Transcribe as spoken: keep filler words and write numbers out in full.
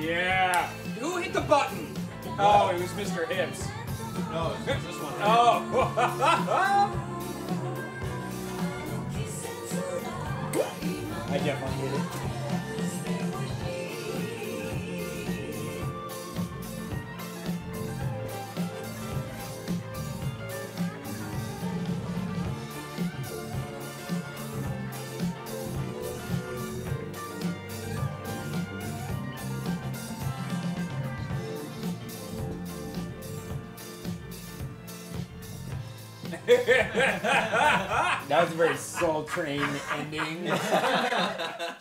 Yeah. Who hit the button? Oh, it was Mister Hips. No, it's this one. Right? Oh. I definitely hit it. That was a very Soul Train ending.